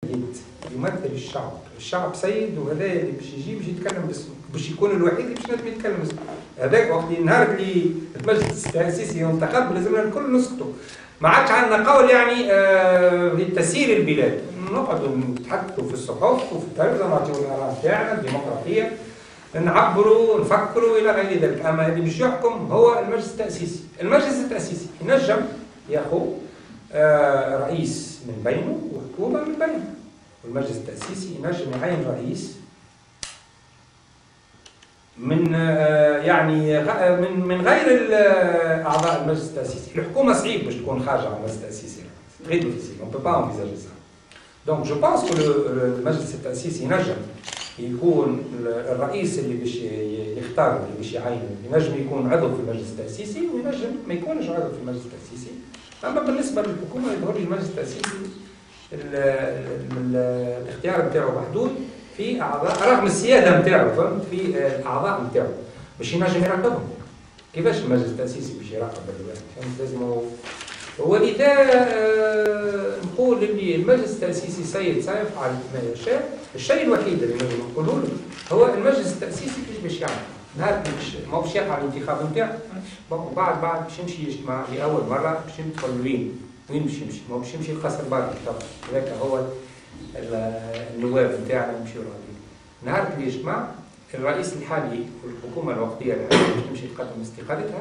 يمثل الشعب، الشعب سيد وهذا اللي باش يجي باش يتكلم باسمه، باش يكون الوحيد اللي باش نجم يتكلم باسمه. هذاك وقت النهار اللي المجلس التأسيسي ينتخب لازمنا الكل نسكتوا. ما عادش عندنا قول يعني لتسيير البلاد، نقعدوا نتحدثوا في الصحف وفي التلفزيون نعطيو الآراء تاعنا الديمقراطية، نعبروا نفكروا إلى غير ذلك. أما اللي باش يحكم هو المجلس التأسيسي. المجلس التأسيسي ينجم ياخذ رئيس من بينه وحكومة من بينه. والمجلس التأسيسي ينجم يعين رئيس من يعني من غير أعضاء المجلس التأسيسي. الحكومة صعيب باش تكون خارجة عن المجلس التأسيسي، غير ديفيسيل، on peut pas envisager ça. Donc je pense que المجلس التأسيسي ينجم يكون الرئيس اللي باش يختار اللي باش يعين ينجم يكون عضو في المجلس التأسيسي وينجم ما يكونش عضو في المجلس التأسيسي. أما بالنسبة للحكومة يظهر لي المجلس التأسيسي الاختيار نتاعو محدود في أعضاء رغم السيادة نتاعو، فهمت، في الأعضاء نتاعو باش ينجم يراقبهم. كيفاش المجلس التأسيسي باش يراقب الواحد؟ فهمت، لازم ولذا نقول اللي المجلس التأسيسي سيفعل ما يشاء. الشيء الوحيد اللي نجم نقوله له هو المجلس التأسيسي كيفاش باش يعمل. نهار ما باش يقع الانتخاب نتاعو وبعد باش يمشي يجتمع لأول مرة باش يدخل وين باش يمشي؟ ما باش يمشي القصر باقي طبعا. هذاك هو النواب نتاعنا يمشيو راضيين. نهار اللي يجتمع الرئيس الحالي والحكومة الوقتية الحالية باش تمشي تقدم استقالتها،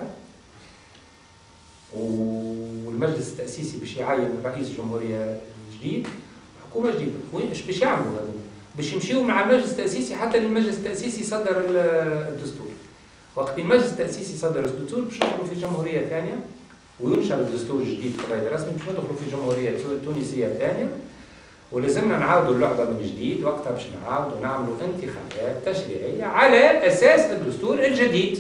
والمجلس التأسيسي باش يعين رئيس جمهورية جديد وحكومة جديدة. وين باش يعملوا هذا؟ باش يمشيوا مع المجلس التأسيسي حتى المجلس التأسيسي صدر الدستور. وقت المجلس التأسيسي صدر الدستور باش ندخلوا في جمهورية ثانية وينشر الدستور الجديد بقيد رسمي باش ندخلوا في جمهورية تونسية ثانية، ولازمنا نعاودوا اللعبة من جديد. وقتها باش نعاودوا نعملوا انتخابات تشريعية على أساس الدستور الجديد.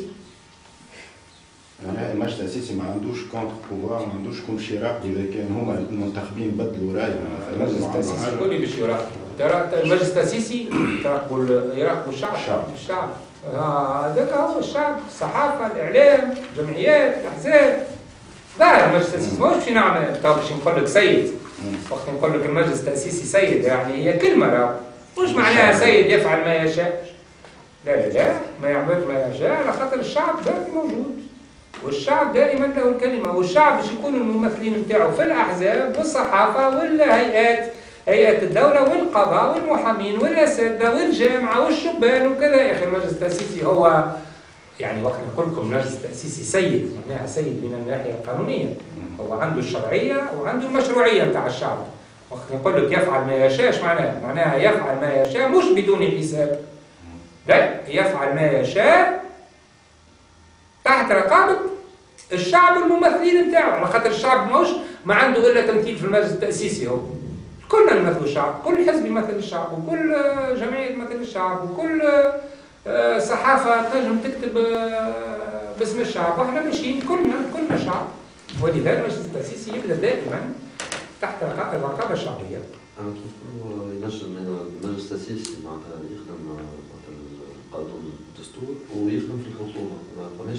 يعني المجلس التأسيسي ما عندوش كونتر بوفوار، ما عندوش كل شيء يراقب إذا كان هما المنتخبين بدلوا رأيهم. المجلس التأسيسي كل اللي باش يراقب. المجلس التأسيسي يراقبوا الشعب. هذاك هو الشعب، الصحافة، الإعلام، الجمعيات، الأحزاب. ظاهر المجلس التأسيسي ماهوش باش نعمل باش نقول لك سيد. وقت نقول لك المجلس التأسيسي سيد يعني هي كلمة، مش معناها سيد يفعل ما يشاء. لا ما يعمل ما يشاء، على خاطر الشعب دائما موجود والشعب دائما له الكلمة. والشعب باش يكونوا الممثلين نتاعو في الأحزاب والصحافة والهيئات، هيئات الدولة والقضاء والمحامين والأساتذة والجامعة والشبان وكذا. يا أخي المجلس التأسيسي هو يعني وقت نقول لكم المجلس التأسيسي سيد معناها سيد من الناحية القانونية، هو عنده الشرعية وعنده المشروعية نتاع الشعب. وقت نقول لك يفعل ما يشاء معناها يفعل ما يشاء مش بدون حساب، لا يفعل ما يشاء تحت رقابة الشعب والممثلين نتاعو. على خاطر الشعب ما عنده إلا تمثيل في المجلس التأسيسي. هو كلنا نمثل الشعب، كل حزب يمثل الشعب وكل جمعية تمثل الشعب وكل صحافة تنجم تكتب باسم الشعب، واحنا ماشيين كلنا شعب. ولذلك المجلس التأسيسي يبدا دائما تحت الرقابة الشعبية. أنا ينجم المجلس التأسيسي معناتها يخدم قانون الدستور ويخدم في الحكومة، ما فماش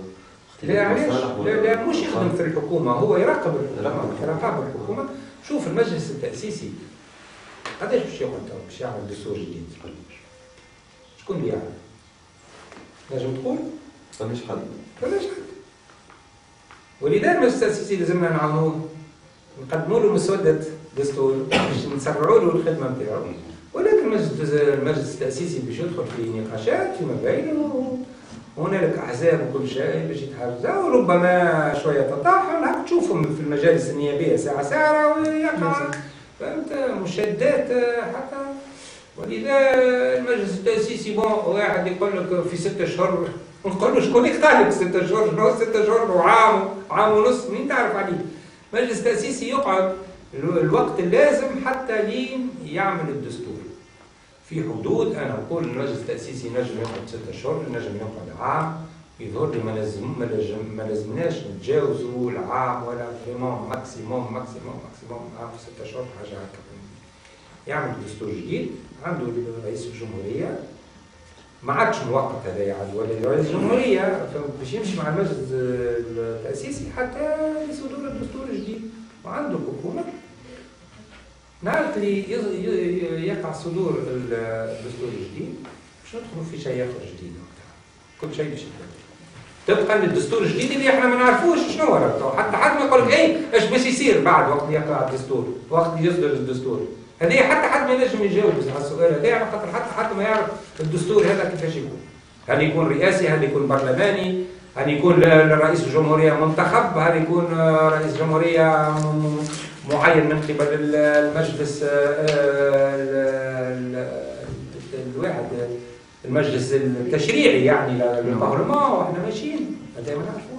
لا مش يخدم في الحكومة، هو يراقب الحكومة. شوف المجلس التأسيسي قداش باش يقعد باش يعمل دستور جديد؟ شكون اللي يعرف؟ نجم تقول؟ فماش حد. ولذلك المجلس التأسيسي لازمنا نعاونوه، نقدموا له مسودة دستور باش نسرعوا له الخدمة نتاعو. ولكن المجلس التأسيسي باش يدخل في نقاشات فيما بينه، وهنالك أحزاب وكل شيء باش يتحرزوا، وربما شوية تطاحن تشوفهم في المجالس النيابية ساعة ويقع فهمت مشادات حتى. ولذا المجلس التأسيسي واحد يقول لك في 6 أشهر، نقول له شكون يختار لك 6 أشهر؟ شنو 6 أشهر وعام ونص؟ مين تعرف عليه؟ المجلس التأسيسي يقعد الوقت اللازم حتى لين يعمل الدستور في حدود. أنا أقول المجلس التأسيسي نجم يقعد 6 أشهر، نجم يقعد عام. يظهر لي ما لازمناش نتجاوزوا العام ولا فريمون ماكسيموم عام 6 أشهر حاجة هكا. يعمل دستور جديد، عنده رئيس الجمهورية ما عادش مؤقت هذا يعني، ولا رئيس الجمهورية باش يمشي مع المجلس التأسيسي حتى يصدر الدستور الجديد. وعنده الحكومة نهار اللي يقع صدور الدستور الجديد باش ندخلوا في شيء اخر جديد كل شيء باش تبقى الدستور الجديد اللي احنا ما نعرفوش شنو هو حتى حد ما يقول لك اي ايش باش يصير بعد وقت يقع الدستور وقت يصدر الدستور هذه حتى حد ما ينجم يجاوب على السؤال هذا على خاطر حتى حد ما يعرف الدستور هذا كيفاش يكون هل يكون رئاسي هل يكون برلماني هل يكون رئيس الجمهورية منتخب هل يكون رئيس جمهورية معين من قبل المجلس الواحد المجلس التشريعي يعني للبرلمان واحنا ماشيين هذا ما نعرفوش